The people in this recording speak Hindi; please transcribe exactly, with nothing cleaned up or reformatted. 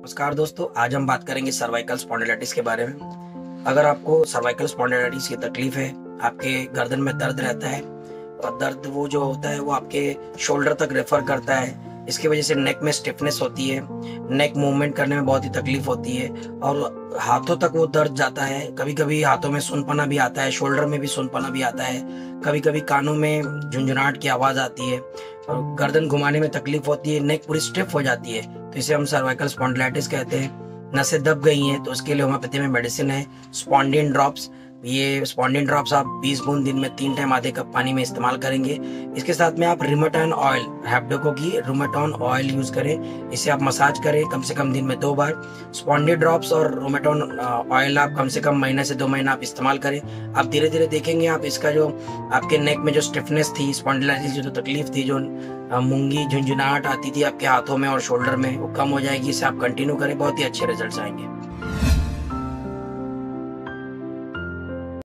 नमस्कार दोस्तों, आज हम बात करेंगे सर्वाइकल स्पॉन्डिलाइटिस के बारे में। अगर आपको सर्वाइकल स्पॉन्डिलाइटिस की तकलीफ है, आपके गर्दन में दर्द रहता है और दर्द वो जो होता है वो आपके शोल्डर तक रेफर करता है, इसकी वजह से नेक में स्टिफनेस होती है, नेक मूवमेंट करने में बहुत ही तकलीफ होती है और हाथों तक वो दर्द जाता है। कभी कभी हाथों में सुनपना भी आता है, शोल्डर में भी सुनपना भी आता है, कभी कभी कानों में झुंझुनाहट की आवाज़ आती है और गर्दन घुमाने में तकलीफ होती है, नेक पूरी स्टिफ हो जाती है। तो इसे हम सर्वाइकल स्पॉन्डिलाइटिस कहते हैं। नसें दब गई हैं तो उसके लिए होम्योपैथी में मेडिसिन है स्पॉन्डिन ड्रॉप्स। ये स्पॉन्डिन ड्रॉप्स आप बीस बूंद दिन में तीन टाइम आधे कप पानी में इस्तेमाल करेंगे। इसके साथ में आप रिमेटॉन ऑयल, हैप्डोको की रिमेटॉन ऑयल यूज करें। इसे आप मसाज करें कम से कम दिन में दो बार। स्पॉन्डिन ड्रॉप्स और रिमेटॉन ऑयल आप कम से कम महीने से दो महीना आप इस्तेमाल करें। आप धीरे धीरे देखेंगे आप इसका जो आपके नेक में जो स्टिफनेस थी, स्पॉन्डिलाइटिस जो तकलीफ थी, जो मूंगी झुंझुनाहट आती थी आपके हाथों में और शोल्डर में, वो कम हो जाएगी। इसे आप कंटिन्यू करें, बहुत ही अच्छे रिजल्ट्स आएंगे।